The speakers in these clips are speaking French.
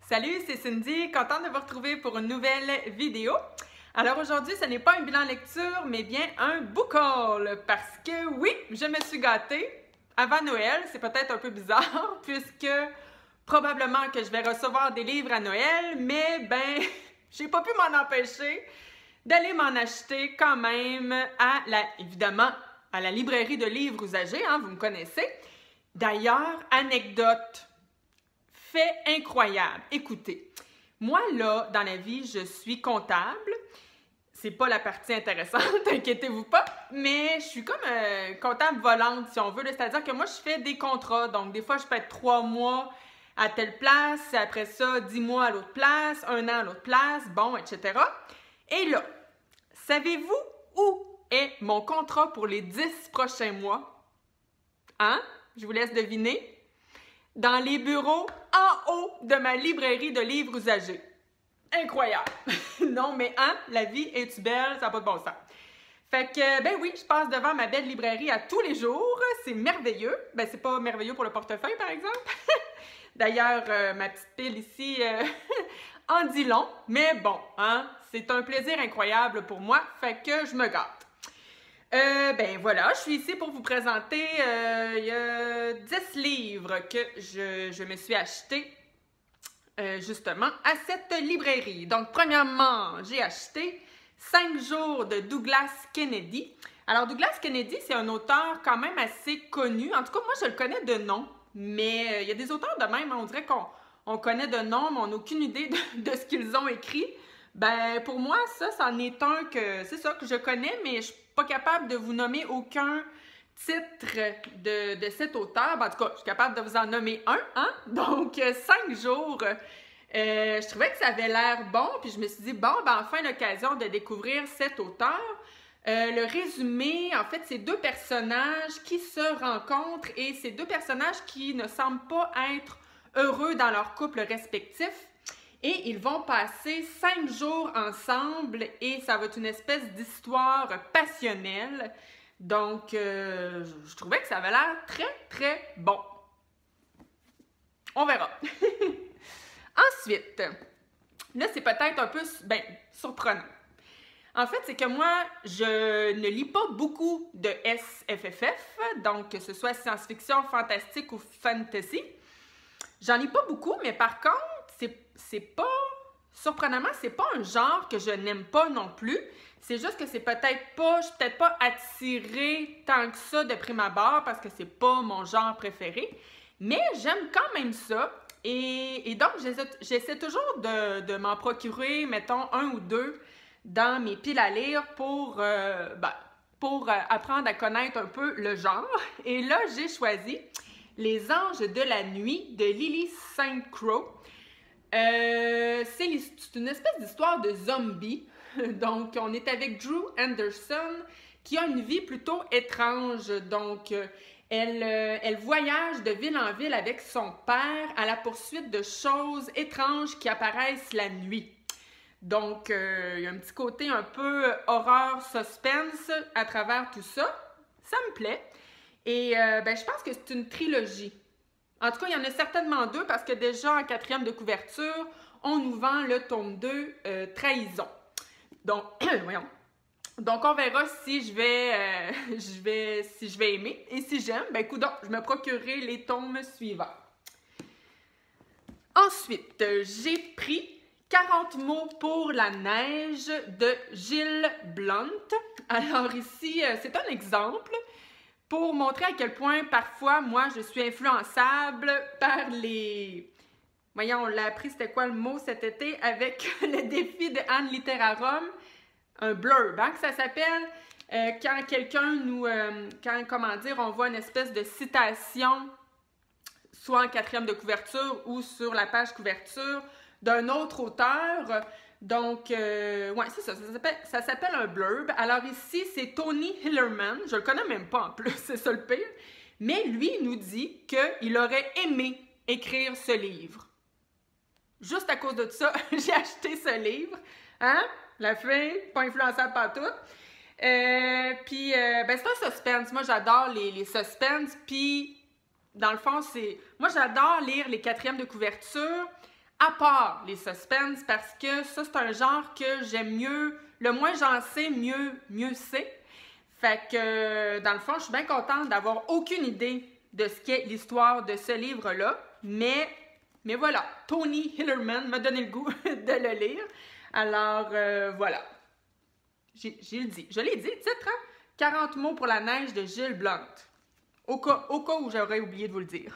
Salut, c'est Cindy, contente de vous retrouver pour une nouvelle vidéo. Alors aujourd'hui, ce n'est pas un bilan lecture, mais bien un book haul, parce que oui, je me suis gâtée avant Noël. C'est peut-être un peu bizarre, puisque probablement que je vais recevoir des livres à Noël, mais ben, j'ai pas pu m'en empêcher d'aller m'en acheter quand même évidemment, à la librairie de livres usagés, hein, vous me connaissez. D'ailleurs, anecdote. Fait incroyable. Écoutez, moi là, dans la vie, je suis comptable. C'est pas la partie intéressante, inquiétez-vous pas, mais je suis comme comptable volante, si on veut. C'est-à-dire que moi, je fais des contrats. Donc, des fois, je peux être 3 mois à telle place, après ça, 10 mois à l'autre place, 1 an à l'autre place, bon, etc. Et là, savez-vous où est mon contrat pour les 10 prochains mois? Hein? Je vous laisse deviner. Dans les bureaux en haut de ma librairie de livres usagés. Incroyable! Non, mais hein, la vie est-tu belle? Ça n'a pas de bon sens. Fait que, ben oui, je passe devant ma belle librairie à tous les jours. C'est merveilleux. Ben, c'est pas merveilleux pour le portefeuille, par exemple. D'ailleurs, ma petite pile ici en dit long. Mais bon, hein, c'est un plaisir incroyable pour moi. Fait que je me gâte. Ben voilà, je suis ici pour vous présenter il y a 10 livres que je me suis acheté justement à cette librairie. Donc, premièrement, j'ai acheté 5 jours de Douglas Kennedy. Alors, Douglas Kennedy, c'est un auteur quand même assez connu. En tout cas, moi, je le connais de nom, mais il y a des auteurs de même, on dirait qu'on connaît de nom, mais on n'a aucune idée de ce qu'ils ont écrit. Ben, pour moi, c'en est un que, c'est ça, que je connais, mais je suis pas capable de vous nommer aucun titre de cet auteur. Ben, en tout cas, je suis capable de vous en nommer un, hein? Donc, 5 jours. Je trouvais que ça avait l'air bon, puis je me suis dit, bon, ben, enfin, l'occasion de découvrir cet auteur. Le résumé, en fait, c'est 2 personnages qui se rencontrent et c'est 2 personnages qui ne semblent pas être heureux dans leur couple respectif. Et ils vont passer 5 jours ensemble et ça va être une espèce d'histoire passionnelle. Donc, je trouvais que ça avait l'air très, très bon. On verra. Ensuite, là, c'est peut-être un peu surprenant. En fait, c'est que moi, je ne lis pas beaucoup de SFFF, donc que ce soit science-fiction, fantastique ou fantasy. J'en lis pas beaucoup, mais par contre, c'est pas, surprenamment, c'est pas un genre que je n'aime pas non plus. C'est juste que c'est peut-être pas, je suis peut-être pas attirée tant que ça de prime abord parce que c'est pas mon genre préféré. Mais j'aime quand même ça. Et donc, j'essaie toujours de m'en procurer, mettons, 1 ou 2 dans mes piles à lire pour apprendre à connaître un peu le genre. Et là, j'ai choisi Les Anges de la Nuit de Lily St. Croix. C'est une espèce d'histoire de zombie. Donc, on est avec Drew Anderson qui a une vie plutôt étrange. Donc, elle voyage de ville en ville avec son père à la poursuite de choses étranges qui apparaissent la nuit. Donc, il y a un petit côté un peu horreur, suspense à travers tout ça. Ça me plaît. Et je pense que c'est une trilogie. En tout cas, il y en a certainement 2 parce que déjà en 4e de couverture, on nous vend le tome 2, Trahison. Donc, voyons. Donc, on verra si je vais aimer. Et si j'aime, ben coudonc, je me procurerai les tomes suivants. Ensuite, j'ai pris 40 mots pour la neige de Gilles Blount. Alors ici, c'est un exemple pour montrer à quel point, parfois, moi, je suis influençable par les... Voyons, on l'a appris, c'était quoi le mot cet été, avec le défi de Anne Literarum, un blurb, hein, que ça s'appelle, quand quelqu'un nous... on voit une espèce de citation, soit en 4e de couverture ou sur la page couverture, d'un autre auteur. Donc, ouais, c'est ça, ça s'appelle un blurb. Alors ici, c'est Tony Hillerman, je le connais même pas en plus, c'est ça le pire, mais lui nous dit qu'il aurait aimé écrire ce livre. Juste à cause de ça, j'ai acheté ce livre, hein, la fille, pas influençable partout. Puis, c'est un suspense, moi j'adore les suspens, puis dans le fond, moi j'adore lire les 4e de couverture à part les suspens, parce que ça, c'est un genre que j'aime mieux. Le moins j'en sais, mieux c'est. Fait que, dans le fond, je suis bien contente d'avoir aucune idée de ce qu'est l'histoire de ce livre-là. Mais voilà, Tony Hillerman m'a donné le goût de le lire. Alors, voilà. Je l'ai dit, le titre, hein? 40 mots pour la neige de Gilles Blount. Au cas où j'aurais oublié de vous le dire.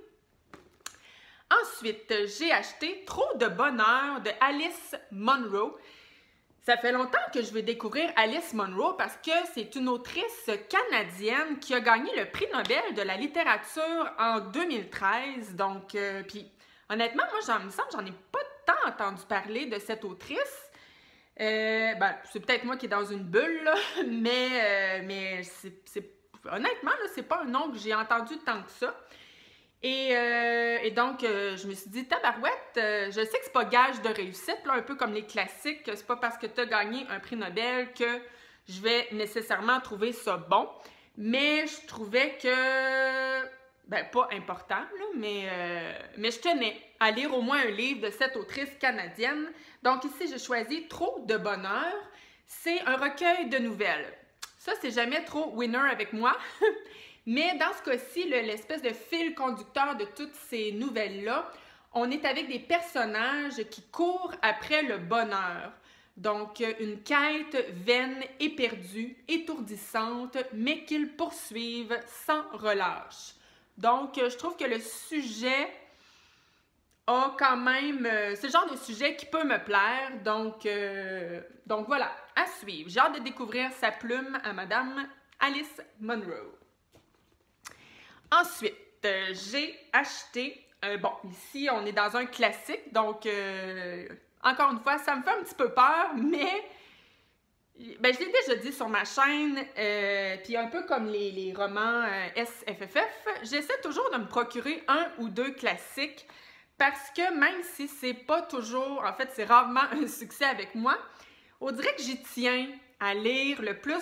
Ensuite, j'ai acheté Trop de bonheur de Alice Munro. Ça fait longtemps que je veux découvrir Alice Munro parce que c'est une autrice canadienne qui a gagné le prix Nobel de la littérature en 2013. Donc, puis honnêtement, moi, me semble que j'en ai pas tant entendu parler de cette autrice. C'est peut-être moi qui est dans une bulle, là, mais honnêtement, là, c'est pas un nom que j'ai entendu tant que ça. Et donc, je me suis dit, tabarouette, je sais que c'est pas gage de réussite, là, un peu comme les classiques, c'est pas parce que tu as gagné un prix Nobel que je vais nécessairement trouver ça bon, mais je trouvais que, pas important, là, mais je tenais à lire au moins un livre de cette autrice canadienne. Donc ici, j'ai choisi Trop de bonheur. C'est un recueil de nouvelles. Ça, c'est jamais trop winner avec moi. Mais dans ce cas-ci, l'espèce de fil conducteur de toutes ces nouvelles-là, on est avec des personnages qui courent après le bonheur. Donc, une quête vaine, éperdue, étourdissante, mais qu'ils poursuivent sans relâche. Donc, je trouve que le sujet a quand même... c'est le genre de sujet qui peut me plaire. Donc voilà, à suivre. J'ai hâte de découvrir sa plume à Madame Alice Munro. Ensuite, j'ai acheté... ici, on est dans un classique. Donc, encore une fois, ça me fait un petit peu peur, mais... je l'ai déjà dit sur ma chaîne, puis un peu comme les romans SFFF, j'essaie toujours de me procurer un ou deux classiques parce que même si c'est pas toujours, en fait, c'est rarement un succès avec moi, on dirait que j'y tiens à lire le plus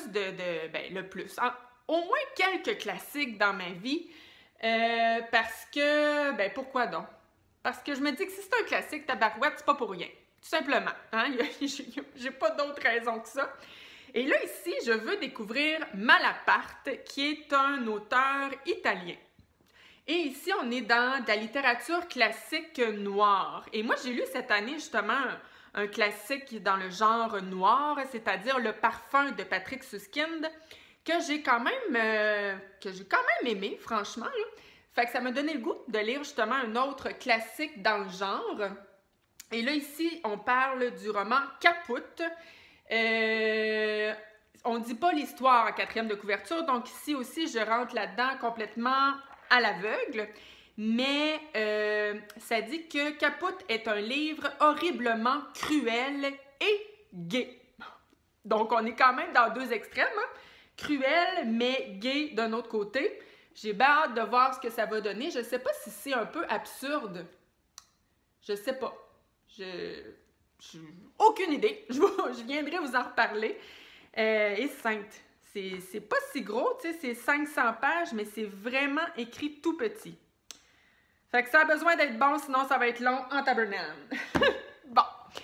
au moins quelques classiques dans ma vie parce que, pourquoi donc? Parce que je me dis que si c'est un classique, tabarouette, c'est pas pour rien. Tout simplement. Hein? J'ai pas d'autre raison que ça. Et là, ici, je veux découvrir Malaparte, qui est un auteur italien. Et ici, on est dans de la littérature classique noire. Et moi, j'ai lu cette année, justement, un classique dans le genre noir, c'est-à-dire Le Parfum de Patrick Suskind, que j'ai quand même aimé, franchement. Là. Fait que ça m'a donné le goût de lire, justement, un autre classique dans le genre. Et là, ici, on parle du roman Caput. On ne dit pas l'histoire en quatrième de couverture, donc ici aussi, je rentre là-dedans complètement à l'aveugle. Mais ça dit que Caput est un livre horriblement cruel et gai. Donc, on est quand même dans deux extrêmes. Hein? Cruel, mais gai d'un autre côté. J'ai bien hâte de voir ce que ça va donner. Je ne sais pas si c'est un peu absurde. Je ne sais pas. Aucune idée. Je viendrai vous en reparler. Et Sainte, c'est pas si gros, tu sais, c'est 500 pages, mais c'est vraiment écrit tout petit. Fait que ça a besoin d'être bon, sinon ça va être long en tabernacle. Bon.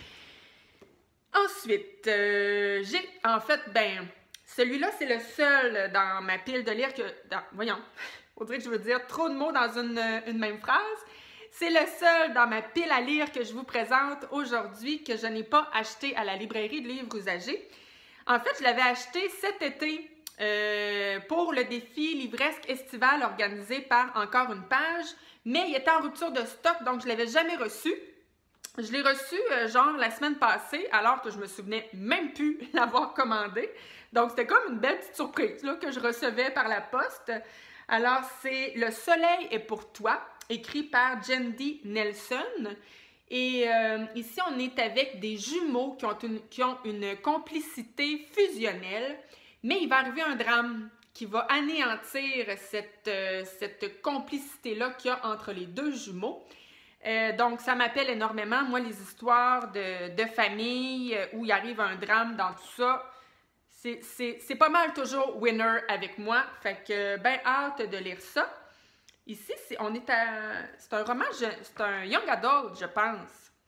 Ensuite, j'ai, en fait, celui-là, c'est le seul dans ma pile de lire que... voyons, on dirait que je veux dire trop de mots dans une même phrase. C'est le seul dans ma pile à lire que je vous présente aujourd'hui que je n'ai pas acheté à la librairie de livres usagés. En fait, je l'avais acheté cet été pour le défi livresque estival organisé par Encore une page, mais il était en rupture de stock, donc je ne l'avais jamais reçu. Je l'ai reçu genre la semaine passée, alors que je me souvenais même plus l'avoir commandé. Donc, c'était comme une belle petite surprise là, que je recevais par la poste. Alors, c'est Le Soleil est pour toi, écrit par Jandy Nelson. Et ici, on est avec des jumeaux qui ont une complicité fusionnelle, mais il va arriver un drame qui va anéantir cette complicité-là qu'il y a entre les deux jumeaux. Donc, ça m'appelle énormément, moi, les histoires de famille où il arrive un drame dans tout ça. C'est pas mal toujours winner avec moi. Fait que, ben hâte de lire ça. Ici, c'est un roman, c'est un young adult, je pense.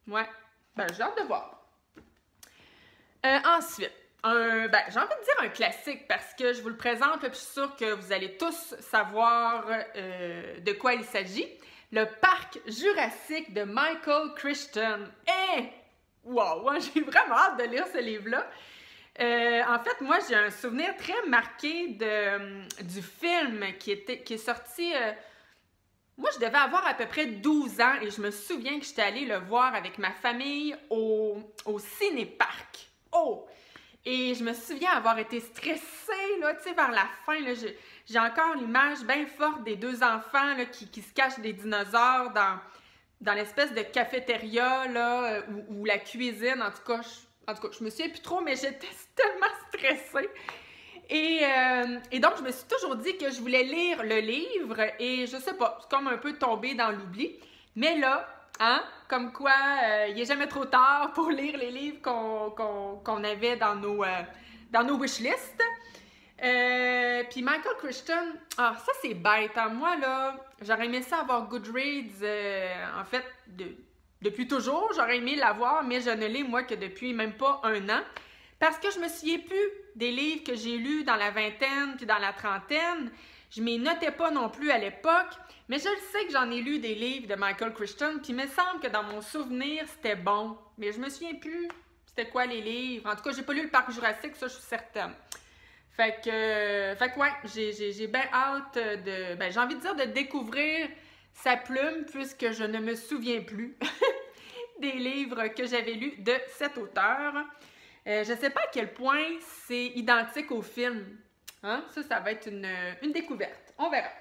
Ouais, ben j'ai hâte de voir. Ensuite, j'ai envie de dire un classique parce que je vous le présente, puis je suis sûre que vous allez tous savoir de quoi il s'agit. Le Parc Jurassique de Michael Crichton. Wow! J'ai vraiment hâte de lire ce livre-là. En fait, moi, j'ai un souvenir très marqué du film qui est sorti... moi, je devais avoir à peu près 12 ans et je me souviens que j'étais allée le voir avec ma famille au ciné-parc. Oh! Et je me souviens avoir été stressée, là, tu sais, vers la fin, là, j'ai encore l'image bien forte des deux enfants là, qui se cachent des dinosaures dans l'espèce de cafétéria, là, ou la cuisine, en tout cas, je me souviens plus trop, mais j'étais tellement stressée. Et donc, je me suis toujours dit que je voulais lire le livre et je sais pas, c'est comme un peu tombé dans l'oubli. Mais là, hein, comme quoi, il n'est jamais trop tard pour lire les livres qu'on avait dans nos wishlists. Puis Michael Crichton, ça c'est bête, hein? Moi là, j'aurais aimé ça avoir Goodreads, en fait, depuis toujours, j'aurais aimé l'avoir, mais je ne l'ai moi que depuis même pas un an, parce que je me souviens plus des livres que j'ai lus dans la vingtaine puis dans la trentaine, je m'y notais pas non plus à l'époque, mais je le sais que j'en ai lu des livres de Michael Crichton, puis il me semble que dans mon souvenir, c'était bon, mais je me souviens plus c'était quoi les livres, en tout cas, j'ai pas lu le Parc Jurassique, ça je suis certaine. Fait que ouais, j'ai bien hâte j'ai envie de dire de découvrir sa plume puisque je ne me souviens plus des livres que j'avais lus de cet auteur. Je ne sais pas à quel point c'est identique au film. Hein? Ça va être une découverte. On verra.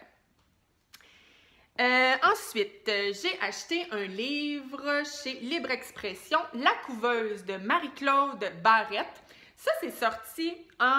Ensuite, j'ai acheté un livre chez Libre Expression, La couveuse de Marie-Claude Barrette. Ça, c'est sorti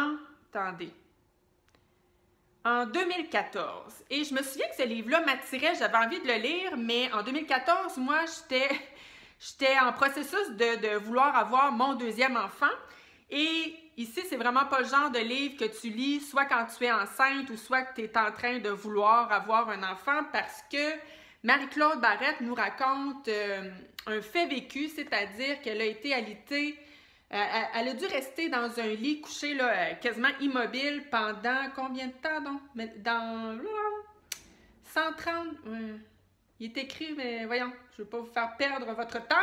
en 2014. Et je me souviens que ce livre-là m'attirait, j'avais envie de le lire, mais en 2014, moi, j'étais en processus de vouloir avoir mon deuxième enfant. Et ici, c'est vraiment pas le genre de livre que tu lis soit quand tu es enceinte ou soit que tu es en train de vouloir avoir un enfant parce que Marie-Claude Barrette nous raconte un fait vécu, c'est-à-dire qu'elle a été alitée. Elle a dû rester dans un lit couché là, quasiment immobile pendant combien de temps donc? Dans 130... il est écrit, mais voyons, je ne veux pas vous faire perdre votre temps.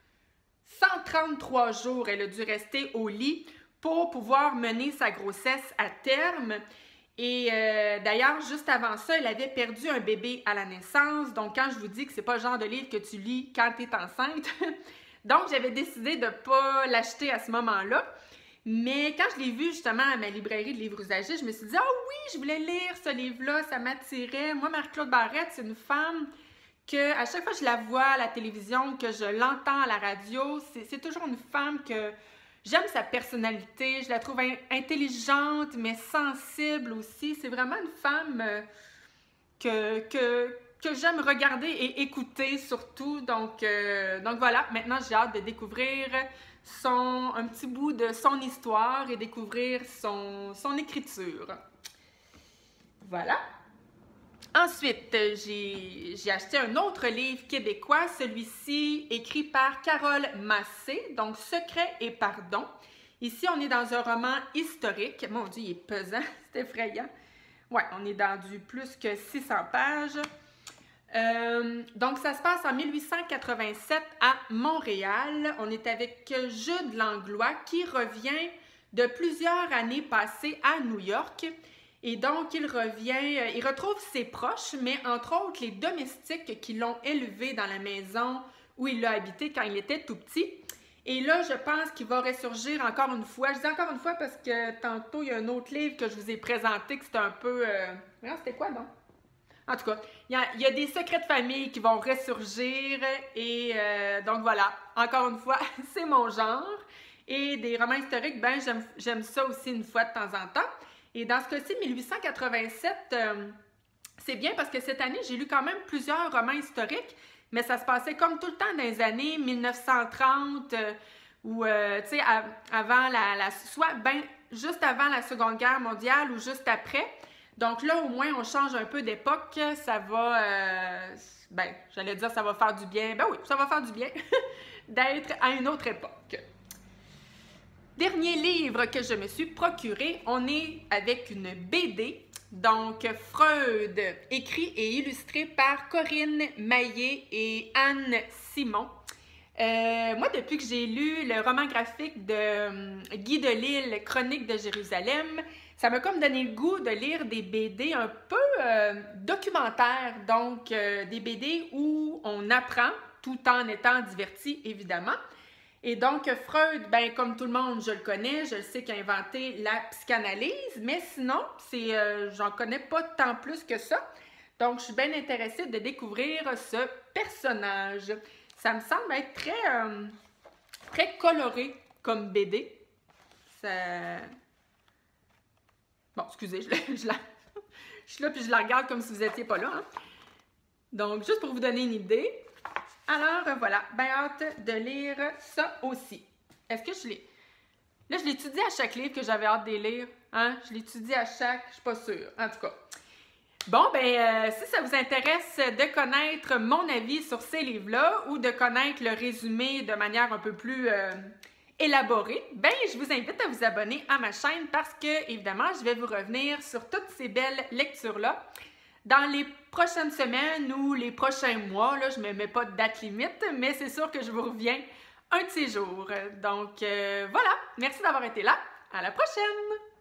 133 jours, elle a dû rester au lit pour pouvoir mener sa grossesse à terme. Et d'ailleurs, juste avant ça, elle avait perdu un bébé à la naissance. Donc, quand je vous dis que c'est pas le genre de livre que tu lis quand tu es enceinte... Donc, j'avais décidé de ne pas l'acheter à ce moment-là. Mais quand je l'ai vu justement à ma librairie de livres usagés, je me suis dit « Ah oui, je voulais lire ce livre-là, ça m'attirait. » Moi, Marie-Claude Barrette, c'est une femme que à chaque fois que je la vois à la télévision, que je l'entends à la radio, c'est toujours une femme que j'aime sa personnalité. Je la trouve intelligente, mais sensible aussi. C'est vraiment une femme que j'aime regarder et écouter surtout. Donc voilà, maintenant j'ai hâte de découvrir un petit bout de son histoire et découvrir son écriture. Voilà. Ensuite, j'ai acheté un autre livre québécois, celui-ci écrit par Carole Massé, donc Secret et pardon. Ici, on est dans un roman historique. Mon Dieu, il est pesant, c'est effrayant. Ouais, on est dans du plus que 600 pages. Donc, ça se passe en 1887 à Montréal. On est avec Jude Langlois qui revient de plusieurs années passées à New York. Et donc, il retrouve ses proches, mais entre autres les domestiques qui l'ont élevé dans la maison où il a habité quand il était tout petit. Et là, je pense qu'il va ressurgir encore une fois. Je dis encore une fois parce que tantôt, il y a un autre livre que je vous ai présenté que c'était un peu... C'était quoi, donc? En tout cas, il y a des secrets de famille qui vont ressurgir et donc voilà, encore une fois, c'est mon genre. Et des romans historiques, ben j'aime ça aussi une fois de temps en temps. Et dans ce cas-ci, 1887, c'est bien parce que cette année, j'ai lu quand même plusieurs romans historiques, mais ça se passait comme tout le temps dans les années 1930 ou, tu sais, avant soit juste avant la Seconde Guerre mondiale ou juste après. Donc là, au moins, on change un peu d'époque. Ça va, ben, j'allais dire ça va faire du bien. Ben oui, ça va faire du bien d'être à une autre époque. Dernier livre que je me suis procuré, on est avec une BD. Donc, Freud, écrit et illustré par Corinne Maillet et Anne Simon. Moi, depuis que j'ai lu le roman graphique de Guy Delisle, Chroniques de Jérusalem, ça m'a comme donné le goût de lire des BD un peu documentaires, donc des BD où on apprend tout en étant diverti, évidemment. Et donc, Freud, ben, comme tout le monde, je le connais, je sais qu'il a inventé la psychanalyse, mais sinon, j'en connais pas tant plus que ça. Donc, je suis bien intéressée de découvrir ce personnage. Ça me semble être très coloré comme BD. Ça... Bon, excusez, je suis là puis je la regarde comme si vous n'étiez pas là. Hein? Donc, juste pour vous donner une idée. Alors, voilà, bien hâte de lire ça aussi. Est-ce que je l'ai... Là, je l'étudie à chaque livre que j'avais hâte de lire. Hein? Je l'étudie à chaque... Je suis pas sûre, en tout cas. Bon, ben, si ça vous intéresse de connaître mon avis sur ces livres-là ou de connaître le résumé de manière un peu plus élaborée, ben, je vous invite à vous abonner à ma chaîne parce que, évidemment, je vais vous revenir sur toutes ces belles lectures-là. Dans les prochaines semaines ou les prochains mois, là, je ne me mets pas de date limite, mais c'est sûr que je vous reviens un de ces jours. Donc, voilà. Merci d'avoir été là. À la prochaine!